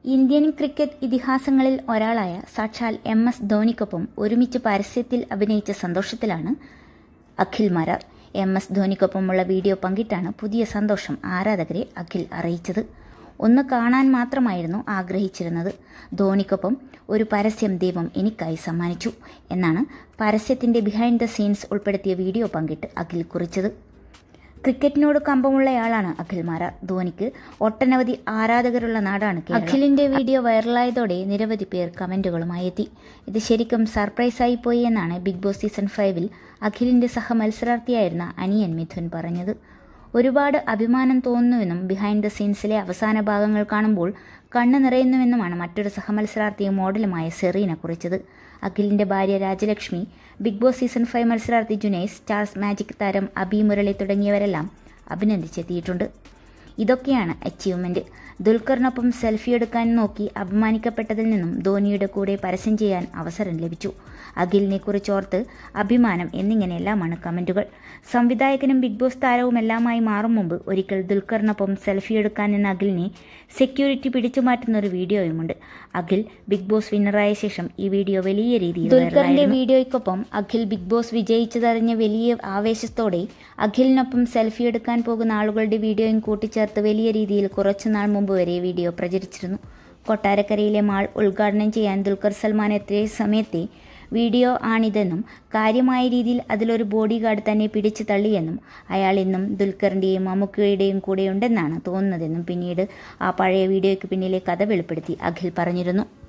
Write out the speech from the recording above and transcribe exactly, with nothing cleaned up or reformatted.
Indian cricket ഇതിഹാസങ്ങളിൽ ഒരാളായ സാക്ഷാൽ M S ധോണിക്കൊപ്പം ഒരുമിച്ച് പരസ്യത്തിൽ അഭിനയിച്ച സന്തോഷത്തിലാണ് അഖിൽ മാരാർ. എം എസ് ധോണിക്കൊപ്പമുള്ള വീഡിയോ പങ്കിട്ടാണ് പുതിയ സന്തോഷം ആരാധകരെ അഖിൽ അറിയിച്ചത്. ഒന്ന് കാണാൻ മാത്രമായിരുന്നു ആഗ്രഹിച്ചിരുന്നത്. ധോണിക്കൊപ്പം ഒരു പരസ്യം ദൈവം എനിക്കായി സമ്മാനിച്ചു എന്നാണ് പരസ്യത്തിന്റെ ബിഹൈൻഡ് ദ സീൻസ് ഉൾപ്പെടുത്തിയ വീഡിയോ പങ്കിട്ട് അഖിൽ കുറിച്ചത്. ക്രിക്കറ്റിനോട് കമ്പമുള്ളയാളാണ് അഖിൽ മാരാർ. ധോണിക്ക് ഒട്ടനവധി ആരാധകരുള്ള നാടാണ് കേരളം. അഖിലിന്റെ വീഡിയോ വൈറലായതോടെ നിരവധി പേർ കമന്റുകളുമായി എത്തി. ഇത് ശരിക്കും സർപ്രൈസായി പോയി എന്നാണ് ബിഗ് ബോസ് സീസൺ ഫൈവിൽ അഖിലിന്റെ സഹമത്സരാർത്ഥിയായിരുന്ന അനിയൻ മിഥുൻ പറഞ്ഞത്. ഒരുപാട് അഭിമാനം തോന്നുന്നുവെന്നും ബിഹൈൻഡ് ദ സീൻസിലെ അവസാന ഭാഗങ്ങൾ കാണുമ്പോൾ കണ്ണു നിറയുന്നുവെന്നുമാണ് മറ്റൊരു സഹമത്സരാർത്ഥിയും മോഡലുമായ സെറീന കുറിച്ചത്. അഖിലിന്റെ ഭാര്യ Rajalakshmi, Big Boss season five മത്സരാർത്ഥി ജുനൈസ്, സ്റ്റാർസ് മാജിക് താരം അബി മുരളി തുടങ്ങിയവരെല്ലാം അഭിനന്ദിച്ചെത്തിയിട്ടുണ്ട്. ഇതൊക്കെയാണ് അച്ചീവ്മെന്റ്. ദുൽഖറിനൊപ്പം സെൽഫി എടുക്കാൻ നോക്കി അപമാനിക്കപ്പെട്ടതിൽ നിന്നും ധോണിയുടെ കൂടെ പരസ്യം ചെയ്യാൻ അവസരം ലഭിച്ചു. അഖിലിനെ കുറിച്ചോർത്ത് അഭിമാനം എന്നിങ്ങനെയെല്ലാമാണ് കമന്റുകൾ. സംവിധായകനും ബിഗ് ബോസ് താരവുമെല്ലാമായി മാറും മുമ്പ് ഒരിക്കൽ ദുൽഖറിനൊപ്പം സെൽഫി എടുക്കാൻ നിന്ന അഖിലിനെ സെക്യൂരിറ്റി പിടിച്ചു മാറ്റുന്ന ഒരു വീഡിയോയുമുണ്ട്. അഖിൽ ബിഗ് ബോസ് വിന്നറായ ശേഷം ഈ വീഡിയോ വലിയ രീതിയിൽ ദുൽഖറിന്റെ വീഡിയോയ്ക്കൊപ്പം അഖിൽ ബിഗ് ബോസ് വിജയിച്ചതറിഞ്ഞ വലിയ ആവേശത്തോടെ അഖിലിനൊപ്പം സെൽഫി എടുക്കാൻ പോകുന്ന ആളുകളുടെ വീഡിയോയും കൂട്ടിച്ചേർത്ത് വലിയ രീതിയിൽ കുറച്ചുനാൾ മുമ്പ് വരെ വീഡിയോ പ്രചരിച്ചിരുന്നു. കൊട്ടാരക്കരയിലെ മാൾ ഉദ്ഘാടനം ചെയ്യാൻ ദുൽഖർ സൽമാൻ എത്തിയ സമയത്തെ വീഡിയോ ആണിതെന്നും കാര്യമായ രീതിയിൽ അതിലൊരു ബോഡി ഗാർഡ് തന്നെ പിടിച്ചു തള്ളിയെന്നും അയാൾ ഇന്നും ദുൽഖറിന്റെയും മമ്മൂക്കയുടെയും കൂടെയുണ്ടെന്നാണ് തോന്നുന്നതെന്നും പിന്നീട് ആ പഴയ വീഡിയോയ്ക്ക് പിന്നിലെ കഥ വെളിപ്പെടുത്തി അഖിൽ പറഞ്ഞിരുന്നു.